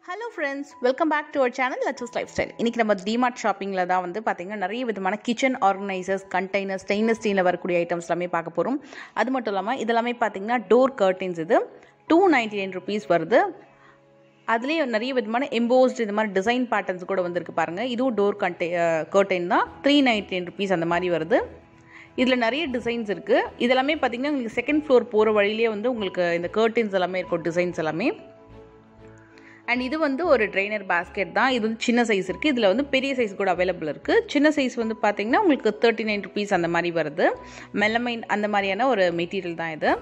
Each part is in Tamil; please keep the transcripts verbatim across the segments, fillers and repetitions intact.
Hello friends, welcome back to our channel Lachus Lifestyle. இன்னைக்கு நம்ம Dmart shoppingல தான் வந்து பாத்தீங்கன்னா நிறைய விதமான kitchen organizers, containers, stainless steelல வரக்கூடிய ஐட்டம்ஸ் எல்லாமே பார்க்க போறோம். அது மட்டும் இல்லாம இதெல்லாம் பாத்தீங்கன்னா door curtains இது two ninety-nine rupees வருது. அதுலயே நிறைய விதமான embossed இந்த மாதிரி டிசைன் பேட்டர்ன்ஸ் கூட வந்திருக்கு பாருங்க. இதுவும் door curtain தான் three ninety-nine rupees அந்த மாதிரி வருது. இதுல நிறைய டிசைன்ஸ் இருக்கு. இதெல்லாம் பாத்தீங்கன்னா உங்களுக்கு செகண்ட் ஃப்ளோர் போற வழியிலே வந்து உங்களுக்கு இந்த curtains எல்லாமே இருக்கும் டிசைன்ஸ் எல்லாமே. And இது வந்து ஒரு ட்ரைனர் basket தான். இது வந்து சின்ன சைஸ் இருக்கு. இதுல வந்து பெரிய சைஸ் கூட அவேலபிள் இருக்கு. சின்ன சைஸ் வந்து பாத்தீங்கன்னா உங்களுக்கு thirty-nine rupees அந்த மாதிரி வருது. மெலமைன் அந்த மாதிரியான ஒரு மெட்டீரியல் தான் இது.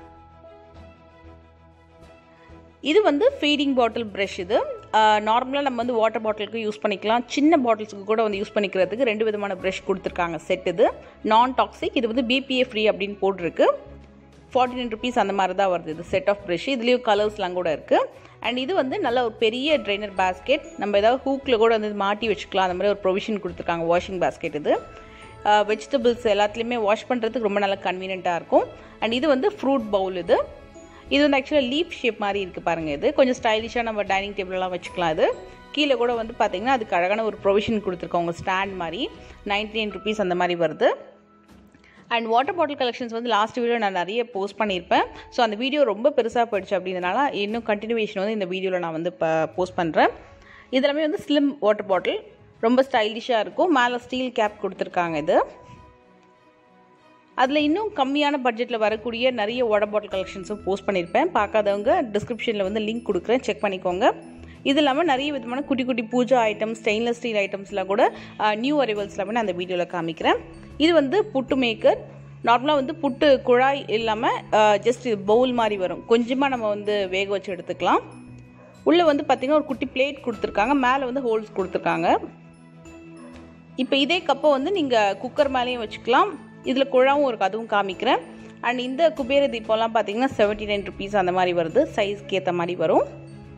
இது வந்து ஃபீடிங் பாட்டில் பிரஷ் இது. நார்மலா நம்ம வந்து வாட்டர் பாட்டிலுக்கு யூஸ் பண்ணிக்கலாம். சின்ன பாட்டில்ஸ்க்கு கூட வந்து யூஸ் பண்ணிக்கிறதுக்கு ரெண்டு விதமான பிரஷ் கொடுத்திருக்காங்க செட் இது. நான் டாக்ஸிக் இது வந்து B P A ஃப்ரீ அப்படினு போட்டுருக்கு. forty-nine rupees அந்த மாதிரி தான் வருது இது செட் ஆஃப் பிரஷ். இதுலயும் கலர்ஸ்லாம் கூட இருக்கு. அண்ட் இது வந்து நல்ல ஒரு பெரிய ட்ரைனர் basket. நம்ம ஏதாவது ஹூக்ல கூட வந்து மாட்டி வச்சுக்கலாம். அந்த மாதிரி ஒரு ப்ரொவிஷன் கொடுத்திருக்காங்க வாஷிங் basket இது. வெஜிடபிள்ஸ் எல்லாத்துலயுமே வாஷ் பண்றதுக்கு ரொம்ப நல்ல கன்வீனியன்ட்டா இருக்கும். அண்ட் இது வந்து ஃப்ரூட் பவுல் இது. இது வந்து ஆக்சுவலா லீஃப் ஷேப் மாதிரி இருக்கு பாருங்க இது. கொஞ்சம் ஸ்டைலிஷா நம்ம டைனிங் டேபிள் எல்லாம் வச்சுக்கலாம் இது. கீழே கூட வந்து பாத்தீங்கன்னா அதுக்கு அழகான ஒரு ப்ரொவிஷன் கொடுத்திருக்காங்க ஸ்டாண்ட் மாதிரி ninety-nine rupees அந்த மாதிரி வருது. அண்ட் வாட்டர் பாட்டில் கலெக்ஷன்ஸ் வந்து லாஸ்ட் வீடியோ நான் நிறைய போஸ்ட் பண்ணியிருப்பேன். ஸோ அந்த வீடியோ ரொம்ப பெருசாக போயிடுச்சு அப்படின்றனால இன்னும் கண்டினியூவேஷன் வந்து இந்த வீடியோவில் நான் வந்து இப்போ போஸ்ட் பண்ணுறேன். இதெல்லாமே வந்து ஸ்லிம் வாட்டர் பாட்டில் ரொம்ப ஸ்டைலிஷாக இருக்கும். மேலே ஸ்டீல் கேப் கொடுத்துருக்காங்க இது. அதில் இன்னும் கம்மியான பட்ஜெட்டில் வரக்கூடிய நிறைய வாட்டர் பாட்டில் கலெக்ஷன்ஸும் போஸ்ட் பண்ணியிருப்பேன். பார்க்காதவங்க டிஸ்கிரிப்ஷனில் வந்து லிங்க் கொடுக்குறேன், செக் பண்ணிக்கோங்க. இது இல்லாமல் நிறைய விதமான குட்டி குட்டி பூஜா ஐட்டம்ஸ், ஸ்டெயின்லெஸ் ஸ்டீல் ஐட்டம்ஸ்லாம் கூட நியூ அரைவல்ஸ் எல்லாமே நான் அந்த வீடியோவில் காமிக்கிறேன். இது வந்து புட்டு மேக்கர். நார்மலாக வந்து புட்டு குழாய் இல்லாமல் ஜஸ்ட் இது பவுல் மாதிரி வரும். கொஞ்சமாக நம்ம வந்து வேக வச்சு எடுத்துக்கலாம். உள்ளே வந்து பார்த்திங்கன்னா ஒரு குட்டி பிளேட் கொடுத்துருக்காங்க. மேலே வந்து ஹோல்ஸ் கொடுத்துருக்காங்க. இப்போ இதே கப்பை வந்து நீங்கள் குக்கர் மேலேயும் வச்சுக்கலாம். இதில் குழாவும் இருக்குது, அதுவும் காமிக்கிறேன். அண்ட் இந்த குபேர தீபம்லாம் பார்த்தீங்கன்னா செவன்ட்டி நைன் ருபீஸ் அந்த மாதிரி வருது. சைஸ்க்கு ஏற்ற மாதிரி வரும்.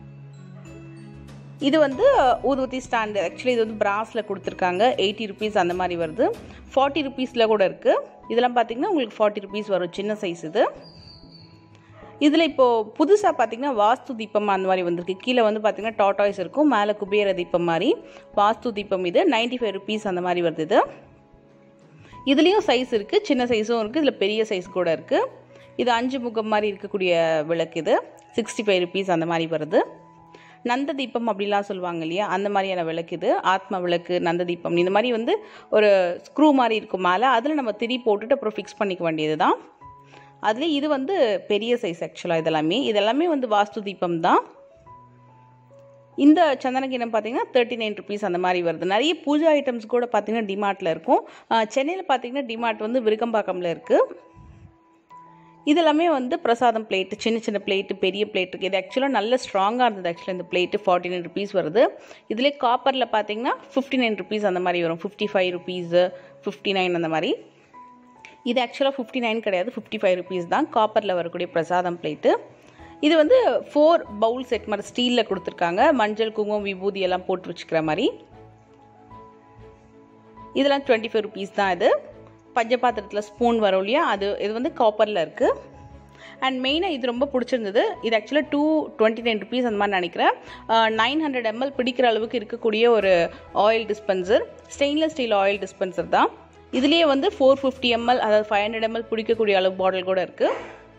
இது வந்து ஊதுவத்தி ஸ்டாண்டு. ஆக்சுவலி இது வந்து பிராஸில் கொடுத்துருக்காங்க. எயிட்டி ருபீஸ் அந்த மாதிரி வருது. ஃபார்ட்டி ருபீஸில் கூட இருக்குது. இதெல்லாம் பார்த்தீங்கன்னா உங்களுக்கு ஃபார்ட்டி ருபீஸ் வரும், சின்ன சைஸ் இது. இதில் இப்போது புதுசாக பார்த்தீங்கன்னா வாஸ்து தீபம் அந்த மாதிரி வந்திருக்கு. கீழே வந்து பார்த்தீங்கன்னா டாட்டாய்ஸ் இருக்கும், மேலே குபேர தீபம் மாதிரி வாஸ்து தீபம். இது நைன்ட்டி ஃபைவ் ருபீஸ் அந்த மாதிரி வருது இது. இதுலேயும் சைஸ் இருக்குது, சின்ன சைஸும் இருக்குது, இதில் பெரிய சைஸ் கூட இருக்குது. இது அஞ்சு முகம் மாதிரி இருக்கக்கூடிய விளக்கு இது. சிக்ஸ்டி ஃபைவ் ருபீஸ் அந்த மாதிரி வருது. நந்த தீபம் அப்படிலாம் சொல்லுவாங்க இல்லையா, அந்த மாதிரியான விளக்கு இது. ஆத்ம விளக்கு, நந்த தீபம் இந்த மாதிரி வந்து ஒரு ஸ்க்ரூ மாதிரி இருக்கும் மேலே. அதில் நம்ம திரி போட்டுட்டு அப்புறம் ஃபிக்ஸ் பண்ணிக்க வேண்டியது தான். அதில் இது வந்து பெரிய சைஸ் ஆக்சுவலாக. இதெல்லாமே இதெல்லாமே வந்து வாஸ்து தீபம் தான். இந்த சந்தனக்கிணம் பார்த்தீங்கன்னா தேர்ட்டி நைன் ருபீஸ் அந்த மாதிரி வருது. நிறைய பூஜா ஐட்டம்ஸ் கூட பார்த்தீங்கன்னா டிமார்ட்டில் இருக்கும். சென்னையில் பார்த்தீங்கன்னா டிமார்ட் வந்து விருகம்பாக்கம்ல இருக்குது. இதெல்லாமே வந்து பிரசாதம் பிளேட்டு, சின்ன சின்ன பிளேட்டு, பெரிய பிளேட் இருக்குது. இது ஆக்சுவலாக நல்ல ஸ்ட்ராங்காக இருந்தது. ஆக்சுவலாக இந்த பிளேட்டு ஃபார்ட்டி நைன் ருபீஸ் வருது. இதிலே காப்பரில் பார்த்தீங்கன்னா ஃபிஃப்டி நைன் ருபீஸ் அந்த மாதிரி வரும். Fifty five rupees, fifty nine அந்த மாதிரி. இது ஆக்சுவலாக ஃபிஃப்டி நைன் கிடையாது, ஃபிஃப்டி ஃபைவ் ருபீஸ் தான் காப்பரில் வரக்கூடிய பிரசாதம் பிளேட்டு. இது வந்து ஃபோர் பவுல் செட் மாதிரி ஸ்டீலில் கொடுத்துருக்காங்க. மஞ்சள், குங்குமம், விபூதி எல்லாம் போட்டு வச்சுக்கிற மாதிரி. இதெல்லாம் டுவெண்ட்டி ஃபைவ் ருபீஸ் தான். இது பஞ்சபாத்திரத்தில் ஸ்பூன் வரும் இல்லையா, அது இது வந்து காப்பரில் இருக்குது. அண்ட் மெயினாக இது ரொம்ப பிடிச்சிருந்தது. இது ஆக்சுவலாக டூ டுவெண்ட்டி நைன் ருபீஸ் அந்த மாதிரி நினைக்கிறேன். நைன் ஹண்ட்ரட் எம்எல் பிடிக்கிற அளவுக்கு இருக்கக்கூடிய ஒரு oil dispenser, stainless steel oil dispenser தான். இதுலேயே வந்து ஃபோர் ஃபிஃப்டி எம்எல் அதாவது ஃபைவ் ஹண்ட்ரட் எம்எல் பிடிக்கக்கூடிய அளவு பாட்டில் கூட இருக்குது.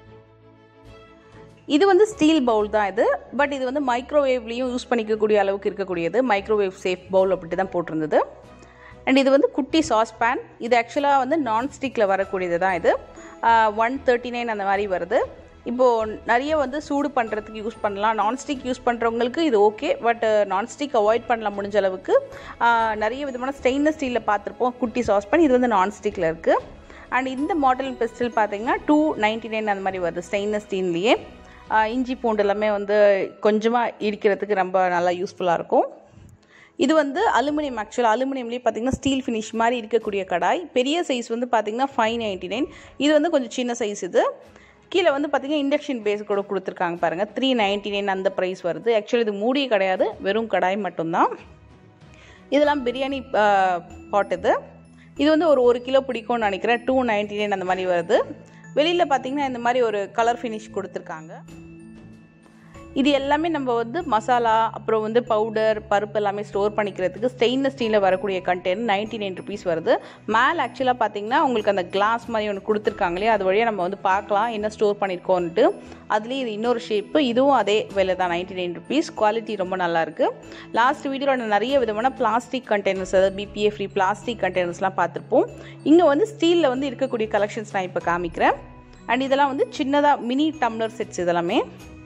இது வந்து ஸ்டீல் பவுல் தான் இது. பட் இது வந்து மைக்ரோவேவ்லேயும் யூஸ் பண்ணிக்கக்கூடிய அளவுக்கு இருக்கக்கூடியது. மைக்ரோவேவ் சேஃப் பவுல் அப்படி தான் போட்டிருந்தது. அண்ட் இது வந்து குட்டி சாஸ் பேன். இது ஆக்சுவலாக வந்து நான்ஸ்டிக்கில் வரக்கூடியது தான். இது ஒன் தேர்ட்டி நைன் அந்த மாதிரி வருது. இப்போது நிறைய வந்து சூடு பண்ணுறதுக்கு யூஸ் பண்ணலாம். நான்ஸ்டிக் யூஸ் பண்ணுறவங்களுக்கு இது ஓகே. பட் நான்ஸ்டிக் அவாய்ட் பண்ணலாம் முடிஞ்ச அளவுக்கு. நிறைய விதமான ஸ்டெயின்லெஸ் ஸ்டீலில் பார்த்துருப்போம் குட்டி சாஸ் பேன். இது வந்து நான்ஸ்டிக்கில் இருக்குது. அண்ட் இந்த மாடல் பெஸ்டில் பார்த்தீங்கன்னா டூ நைன்ட்டி நைன் அந்த மாதிரி வருது ஸ்டெயின்லெஸ் ஸ்டீல்லையே. இஞ்சி பூண்டு எல்லாமே வந்து கொஞ்சமாக இடிக்கிறதுக்கு ரொம்ப நல்லா யூஸ்ஃபுல்லாக இருக்கும். இது வந்து அலுமினியம். ஆக்சுவலாக அலுமினியம்லேயே பார்த்தீங்கன்னா ஸ்டீல் ஃபினிஷ் மாதிரி இருக்கக்கூடிய கடாய். பெரிய சைஸ் வந்து பார்த்தீங்கன்னா ஃபைவ் நைன்ட்டி நைன். இது வந்து கொஞ்சம் சின்ன சைஸ் இது. கீழே வந்து பார்த்தீங்கன்னா இண்டக்ஷன் பேஸ் கூட கொடுத்துருக்காங்க பாருங்கள். த்ரீ நைன்ட்டி நைன் அந்த ப்ரைஸ் வருது. ஆக்சுவலி இது மூடியே கிடையாது, வெறும் கடாய் மட்டும்தான். இதெல்லாம் பிரியாணி பாட் இது. இது வந்து ஒரு ஒரு கிலோ பிடிக்கும்னு நினைக்கிறேன். டூ நைன்ட்டி நைன் அந்த மாதிரி வருது. வெளியில் பார்த்தீங்கன்னா இந்த மாதிரி ஒரு கலர் ஃபினிஷ் கொடுத்துருக்காங்க. இது எல்லாமே நம்ம வந்து மசாலா அப்புறம் வந்து பவுடர் பருப்பு எல்லாமே ஸ்டோர் பண்ணிக்கிறதுக்கு ஸ்டெயின்லெஸ் ஸ்டீலில் வரக்கூடிய கண்டெய்னர் நைன்டி நைன் ருபீஸ் வருது. மேலே ஆக்சுவலாக பார்த்தீங்கன்னா உங்களுக்கு அந்த கிளாஸ் மாதிரி ஒன்று கொடுத்துருக்காங்களே, அது வழியாக நம்ம வந்து பார்க்கலாம் என்ன ஸ்டோர் பண்ணியிருக்கோன்ட்டு. அதுலேயே இது இன்னொரு ஷேப்பு, இதுவும் அதே விலை தான், நைன்டி நைன் ருபீஸ். குவாலிட்டி ரொம்ப நல்லாயிருக்கு. லாஸ்ட் வீடியோவில் நான் நிறைய விதமான பிளாஸ்டிக் கண்டெய்னர்ஸ், அதாவது பிபிஏ ஃப்ரீ பிளாஸ்டிக் கண்டெய்னர்ஸ்லாம் பார்த்துருப்போம். இங்கே வந்து ஸ்டீலில் வந்து இருக்கக்கூடிய கலெக்ஷன்ஸ் நான் இப்போ காமிக்கிறேன். அண்ட் இதெல்லாம் வந்து சின்னதாக மினி டம்ளர் செட்ஸ். இதெல்லாமே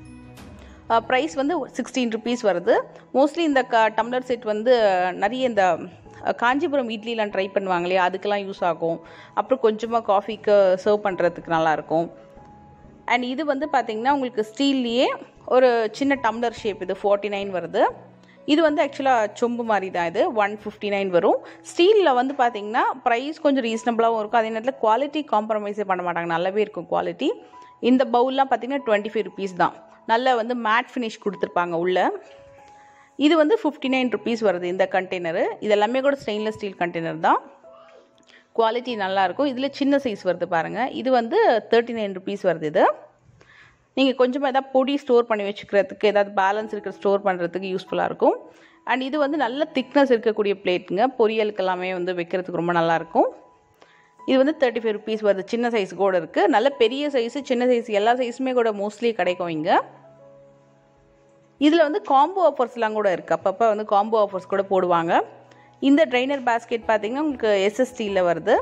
ப்ரைஸ் வந்து சிக்ஸ்டீன் ருபீஸ் வருது. மோஸ்ட்லி இந்த க டம்ளர் செட் வந்து நிறைய இந்த காஞ்சிபுரம் இட்லிலாம் ட்ரை பண்ணுவாங்க இல்லையா, அதுக்கெல்லாம் யூஸ் ஆகும். அப்புறம் கொஞ்சமாக காஃபிக்கு சர்வ் பண்ணுறதுக்கு நல்லாயிருக்கும். அண்ட் இது வந்து பார்த்திங்கன்னா உங்களுக்கு ஸ்டீல்லையே ஒரு சின்ன டம்ளர் ஷேப், இது ஃபார்ட்டி நைன் வருது. இது வந்து ஆக்சுவலாக சொம்பு மாதிரி தான், இது ஒன் ஃபிஃப்டி நைன் வரும். ஸ்டீலில் வந்து பார்த்திங்கன்னா ப்ரைஸ் கொஞ்சம் ரீசனபிளாகவும் இருக்கும், அதே நேரத்தில் குவாலிட்டி காம்ப்ரமைஸே பண்ண மாட்டாங்க, நல்லாவே இருக்கும் குவாலிட்டி. இந்த பவுல்லாம் பார்த்திங்கன்னா டுவெண்ட்டி ஃபைவ் ருபீஸ் தான். நல்ல வந்து மேட் ஃபினிஷ் கொடுத்துருப்பாங்க உள்ள. இது வந்து ஃபிஃப்டி நைன் ருபீஸ் வருது இந்த கண்டெய்னரு. இதெல்லாமே கூட ஸ்டெயின்லெஸ் ஸ்டீல் கண்டெய்னர் தான், குவாலிட்டி நல்லாயிருக்கும். இதில் சின்ன சைஸ் வருது பாருங்கள், இது வந்து தேர்ட்டி நைன் ருபீஸ் வருது. இது நீங்கள் கொஞ்சமாக எதாவது பொடி ஸ்டோர் பண்ணி வச்சுக்கிறதுக்கு, ஏதாவது பேலன்ஸ் இருக்கிற ஸ்டோர் பண்ணுறதுக்கு யூஸ்ஃபுல்லாக இருக்கும். அண்ட் இது வந்து நல்ல திக்னஸ் இருக்கக்கூடிய பிளேட்டுங்க, பொரியலுக்கு எல்லாமே வந்து வைக்கிறதுக்கு ரொம்ப நல்லாயிருக்கும். இது வந்து தேர்ட்டி ஃபைவ் ருபீஸ் வருது. சின்ன சைஸ் கூட இருக்குது, நல்ல பெரிய சைஸு சின்ன சைஸ் எல்லா சைஸுமே கூட மோஸ்ட்லி கிடைக்கும் இங்கே. இதில் வந்து காம்போ ஆஃபர்ஸ்லாம் கூட இருக்குது, அப்பப்போ வந்து காம்போ ஆஃபர்ஸ் கூட போடுவாங்க. இந்த ட்ரைனர் பேஸ்கெட் பார்த்திங்கன்னா உங்களுக்கு எஸ்எஸ்டியில் வருது.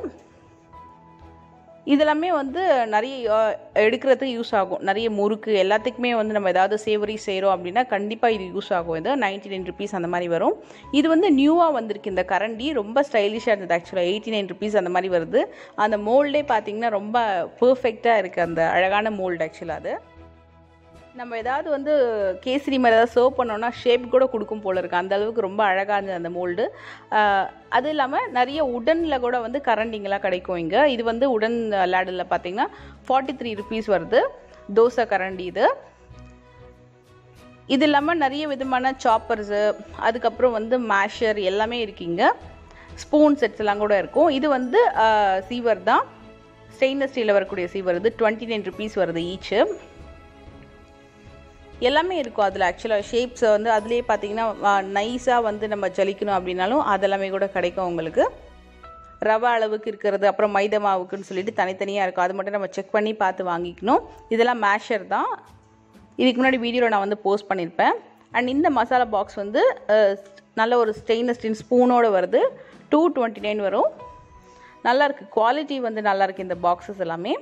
இதெல்லாமே வந்து நிறைய எடுக்கிறதுக்கு யூஸ் ஆகும், நிறைய முறுக்கு எல்லாத்துக்குமே வந்து நம்ம ஏதாவது சேவரி செய்கிறோம் அப்படின்னா கண்டிப்பாக இது யூஸ் ஆகும். இது நைன்டி நைன் ருபீஸ் அந்த மாதிரி வரும். இது வந்து நியூவாக வந்திருக்கு இந்த கரண்டி, ரொம்ப ஸ்டைலிஷாக இருந்தது ஆக்சுவலாக. எயிட்டி நைன் ருபீஸ் அந்த மாதிரி வருது. அந்த மோல்டே பார்த்திங்கன்னா ரொம்ப பர்ஃபெக்டாக இருக்குது, அந்த அழகான மோல்டு ஆக்சுவலாக. அது நம்ம ஏதாவது வந்து கேசரி மாதிரி ஏதாவது சர்வ் பண்ணோன்னா ஷேப் கூட கொடுக்கும் போல இருக்குது, அந்த அளவுக்கு ரொம்ப அழகாக இருந்தது அந்த மோல்டு. அது இல்லாமல் நிறைய உடனில் கூட வந்து கரண்டிங்கெலாம் கிடைக்கும் இங்கே. இது வந்து உடன் லேடலில் பார்த்திங்கன்னா ஃபார்ட்டி த்ரீ ருபீஸ் வருது தோசை கரண்டி. இது இது இல்லாமல் நிறைய விதமான சாப்பர்ஸு, அதுக்கப்புறம் வந்து மேஷர் எல்லாமே இருக்குங்க. ஸ்பூன் செட்ஸ் எல்லாம் கூட இருக்கும். இது வந்து சீவர் தான், ஸ்டெயின்லெஸ் ஸ்டீலில் வரக்கூடிய சீவர். இது டுவெண்ட்டி நைன் ருபீஸ் வருது ஈச்சு. எல்லாமே இருக்கும் அதில் ஆக்சுவலாக. ஷேப்ஸை வந்து அதுலேயே பார்த்தீங்கன்னா நைஸாக வந்து நம்ம ஜலிக்கணும் அப்படின்னாலும் அதெல்லாமே கூட கிடைக்கும் உங்களுக்கு. ரவை அளவுக்கு இருக்கிறது, அப்புறம் மைதா மாவுக்குன்னு சொல்லிட்டு தனித்தனியாக இருக்கும், அது மட்டும் நம்ம செக் பண்ணி பார்த்து வாங்கிக்கணும். இதெல்லாம் மேஷர் தான், இதுக்கு முன்னாடி வீடியோவில் நான் வந்து போஸ்ட் பண்ணியிருப்பேன். அண்ட் இந்த மசாலா பாக்ஸ் வந்து நல்ல ஒரு ஸ்டெயின்லெஸ் ஸ்டீல் ஸ்பூனோடு வருது, டூ டுவெண்ட்டி நைன் வரும். நல்லாயிருக்கு, குவாலிட்டி வந்து நல்லாயிருக்கு இந்த பாக்ஸஸ் எல்லாமே.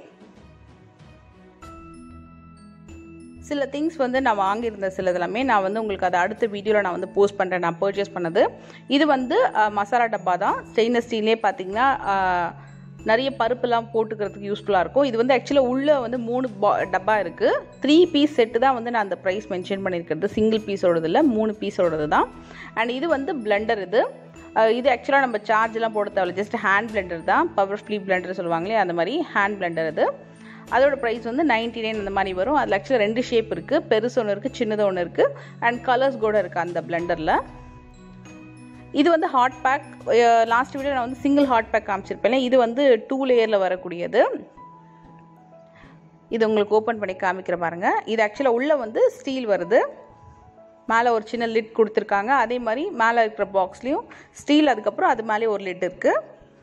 சில திங்ஸ் வந்து நான் வாங்கியிருந்த சில இதெல்லாமே நான் வந்து உங்களுக்கு அதை அடுத்த வீடியோவில் நான் வந்து போஸ்ட் பண்ணுறேன், நான் பர்ச்சேஸ் பண்ணது. இது வந்து மசாலா டப்பா தான், ஸ்டெயின்லெஸ் ஸ்டீல்லே பார்த்தீங்கன்னா நிறைய பருப்புலாம் போட்டுக்கிறதுக்கு யூஸ்ஃபுல்லாக இருக்கும். இது வந்து ஆக்சுவலாக உள்ளே வந்து மூணு பா டப்பா இருக்குது. த்ரீ பீஸ் செட்டு தான் வந்து நான் அந்த ப்ரைஸ் மென்ஷன் பண்ணியிருக்கிறது, சிங்கிள் பீஸோடது இல்லை, மூணு பீஸோடது தான். அண்ட் இது வந்து பிளெண்டர். இது இது ஆக்சுவலாக நம்ம சார்ஜெலாம் போட தேவையில்ல, ஜஸ்ட் ஹேண்ட் பிளெண்டர் தான், பவர் ஃப்ளீ பிளெண்டர் சொல்லுவாங்களே அந்த மாதிரி ஹேண்ட் பிளெண்டர். இது அதோட ப்ரைஸ் வந்து நைன்டி நைன் அந்த மாதிரி வரும். அதில் ஆக்சுவலாக ரெண்டு ஷேப் இருக்குது, பெருசு ஒன்று இருக்குது, சின்னது ஒன்று இருக்குது. அண்ட் கலர்ஸ் கூட இருக்குது அந்த பிளெண்டரில். இது வந்து ஹாட் பேக். லாஸ்ட் வீடியோ நான் வந்து சிங்கிள் ஹாட் பேக் காமிச்சிருப்பேன். இது வந்து டூ லேயரில் வரக்கூடியது. இது உங்களுக்கு ஓப்பன் பண்ணி காமிக்கிற பாருங்கள். இது ஆக்சுவலாக உள்ளே வந்து ஸ்டீல் வருது, மேலே ஒரு சின்ன லிட் கொடுத்துருக்காங்க. அதே மாதிரி மேலே இருக்கிற பாக்ஸ்லேயும் ஸ்டீல், அதுக்கப்புறம் அது மேலே ஒரு லிட் இருக்குது.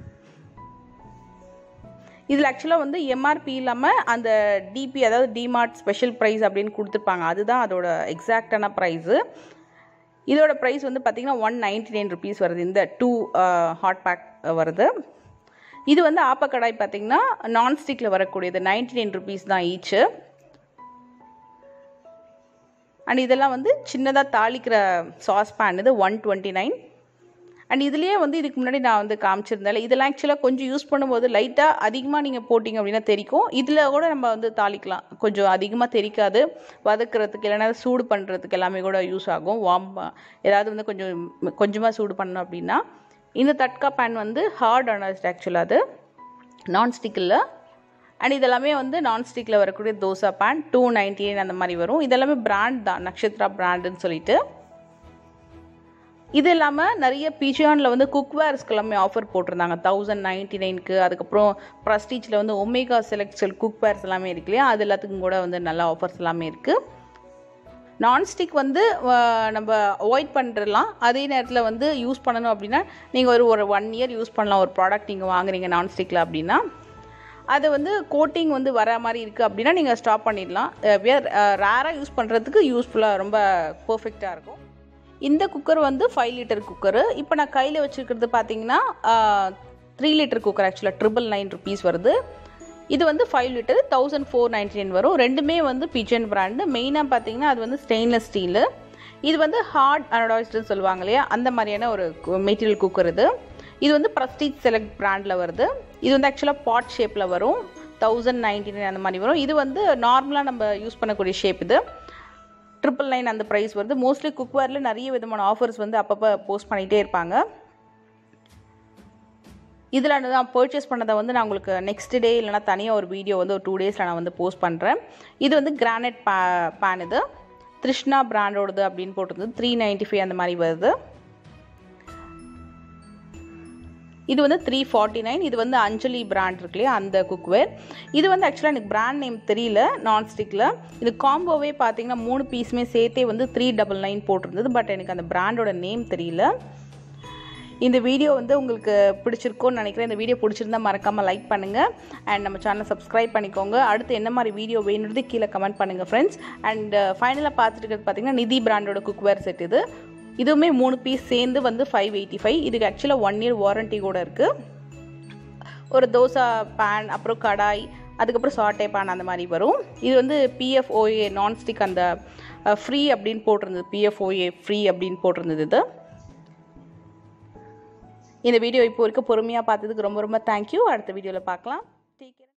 இதில் ஆக்சுவலாக வந்து எம்ஆர்பி இல்லாமல் அந்த டிபி, அதாவது டிமார்ட் ஸ்பெஷல் ப்ரைஸ் அப்படின்னு கொடுத்துருப்பாங்க, அதுதான் அதோட எக்ஸாக்டான ப்ரைஸு. இதோட ப்ரைஸ் வந்து பார்த்திங்கன்னா ஒன் நைன்டி நைன் ருபீஸ் வருது, இந்த டூ ஹாட் பேக் வருது. இது வந்து ஆப்ப கடாய் பார்த்திங்கன்னா நான்ஸ்டிக்கில் வரக்கூடியது, நைன்டி நைன் ருபீஸ் தான் ஈச்சு. அண்ட் இதெல்லாம் வந்து சின்னதாக தாளிக்கிற சாஸ் பேன், இது ஒன் டுவெண்ட்டி நைன். அண்ட் இதுலேயே வந்து இதுக்கு முன்னாடி நான் வந்து காமிச்சிருந்தேன், இதெல்லாம் ஆக்சுவலாக கொஞ்சம் யூஸ் பண்ணும்போது லைட்டாக அதிகமாக நீங்கள் போட்டிங்க அப்படின்னா தெரிக்கும். இதில் கூட நம்ம வந்து தாளிக்கலாம், கொஞ்சம் அதிகமாக தெரிக்காது, வதக்கிறதுக்கு இல்லைனா சூடு பண்ணுறதுக்கு எல்லாமே கூட யூஸ் ஆகும். வார்ம் ஏதாவது வந்து கொஞ்சம் கொஞ்சமாக சூடு பண்ணோம் அப்படின்னா. இந்த தட்கா பேன் வந்து ஹார்ட் அனஸ்ட் ஆக்சுவலாக, அது நான்ஸ்டிக்கில். அண்ட் இதெல்லாமே வந்து நான்ஸ்டிக்கில் வரக்கூடிய dosa pan two ninety nine அந்த மாதிரி வரும். இதெல்லாமே பிராண்ட் தான், நக்ஷத்ரா பிராண்டுன்னு சொல்லிட்டு. இது இல்லாமல் நிறைய பிஜானில் வந்து குக்வேர்ஸ்க்கு எல்லாமே ஆஃபர் போட்டிருந்தாங்க தௌசண்ட் நைன்டி நைனுக்கு. அதுக்கப்புறம் ப்ரஸ்டீஜில் வந்து ஒமேகா செலக்ட் செல் குக்வேர்ஸ் எல்லாமே இருக்கு இல்லையா, அது எல்லாத்துக்கும் கூட வந்து நல்ல ஆஃபர்ஸ் எல்லாமே இருக்குது. நான்ஸ்டிக் வந்து நம்ம அவாய்ட் பண்ணிடலாம். அதே நேரத்தில் வந்து யூஸ் பண்ணணும் அப்படின்னா நீங்கள் ஒரு ஒரு ஒன் இயர் யூஸ் பண்ணலாம். ஒரு ப்ராடக்ட் நீங்கள் வாங்குறீங்க நான்ஸ்டிக்கில் அப்படின்னா அது வந்து கோட்டிங் வந்து வர மாதிரி இருக்குது அப்படின்னா நீங்கள் ஸ்டாப் பண்ணிடலாம். வேர் ரேராக யூஸ் பண்ணுறதுக்கு யூஸ்ஃபுல்லாக ரொம்ப பர்ஃபெக்டாக இருக்கும். இந்த குக்கர் வந்து ஃபைவ் லிட்டர் குக்கரு. இப்போ நான் கையில் வச்சுருக்கிறது பார்த்தீங்கன்னா த்ரீ லிட்டர் குக்கர். ஆக்சுவலாக ட்ரிபிள் நைன் ருபீஸ் வருது. இது வந்து five litre thousand four ninety nine வரும். ரெண்டுமே வந்து பிஜன் பிராண்டு. மெயினாக பார்த்தீங்கன்னா அது வந்து ஸ்டெயின்லெஸ் ஸ்டீலு. இது வந்து ஹார்ட் அனடாய்ஸ்டுன்னு சொல்லுவாங்க இல்லையா, அந்த மாதிரியான ஒரு மெட்டீரியல் குக்கர் இது. இது வந்து ப்ரஸ்டீஜ் செலக்ட் பிராண்டில் வருது. இது வந்து ஆக்சுவலாக பாட் ஷேப்பில் வரும். தௌசண்ட் நைன்டி நைன் அந்த மாதிரி வரும். இது வந்து நார்மலாக நம்ம யூஸ் பண்ணக்கூடிய ஷேப். இது ட்ரிபிள் நைன் அந்த ப்ரைஸ் வருது. மோஸ்ட்லி குக்வேரில் நிறைய விதமான ஆஃபர்ஸ் வந்து அப்பப்போ போஸ்ட் பண்ணிகிட்டே இருப்பாங்க. இதில் நான் பர்ச்சேஸ் பண்ணதை வந்து நான் உங்களுக்கு நெக்ஸ்ட் டே இல்லைனா தனியாக ஒரு வீடியோ வந்து ஒரு டூ டேஸில் நான் வந்து போஸ்ட் பண்ணுறேன். இது வந்து கிரானைட் பே பேன் இது திருஷ்ணா பிராண்டோடது அப்படின்னு போட்டிருந்தது. த்ரீ நைன்ட்டி ஃபைவ் அந்த மாதிரி வருது. இது வந்து த்ரீ ஃபார்ட்டி நைன். இது வந்து அஞ்சலி பிராண்ட் இருக்கு இல்லையா, அந்த குக்வேர். இது வந்து ஆக்சுவலாக எனக்கு பிராண்ட் நேம் தெரியல நான்ஸ்டிக்கில். இது காம்போவே பார்த்தீங்கன்னா மூணு பீஸுமே சேர்த்தே வந்து த்ரீ டபுள் நைன் போட்டிருந்தது. பட் எனக்கு அந்த பிராண்டோட நேம் தெரியல. இந்த வீடியோ வந்து உங்களுக்கு பிடிச்சிருக்கோன்னு நினைக்கிறேன். இந்த வீடியோ பிடிச்சிருந்தா மறக்காமல் லைக் பண்ணுங்கள் அண்ட் நம்ம சேனலை சப்ஸ்கிரைப் பண்ணிக்கோங்க. அடுத்து என்ன மாதிரி வீடியோ வேணுறது கீழே கமெண்ட் பண்ணுங்கள் ஃப்ரெண்ட்ஸ். அண்ட் ஃபைனலாக பார்த்துட்டு இருக்கிறது பார்த்தீங்கன்னா நிதி பிராண்டோட குக்வேர் செட் இது. இதுவுமே மூணு பீஸ் சேர்ந்து வந்து ஃபைவ் எயிட்டி ஃபைவ். இதுக்கு ஆக்சுவலாக ஒன் இயர் வாரண்ட்டி கூட இருக்குது. ஒரு தோசை பேன், அப்புறம் கடாய், அதுக்கப்புறம் சாட்டே பேன் அந்த மாதிரி வரும். இது வந்து பிஎஃப்ஓஏ நான்ஸ்டிக் அந்த ஃப்ரீ அப்படின்னு போட்டிருந்தது. பிஎஃப்ஓஏ ஃப்ரீ அப்படின்னு போட்டிருந்தது. இது இந்த வீடியோ இப்போ வரைக்கும் பொறுமையாக பார்த்ததுக்கு ரொம்ப ரொம்ப தேங்க்யூ. அடுத்த வீடியோவில் பார்க்கலாம்.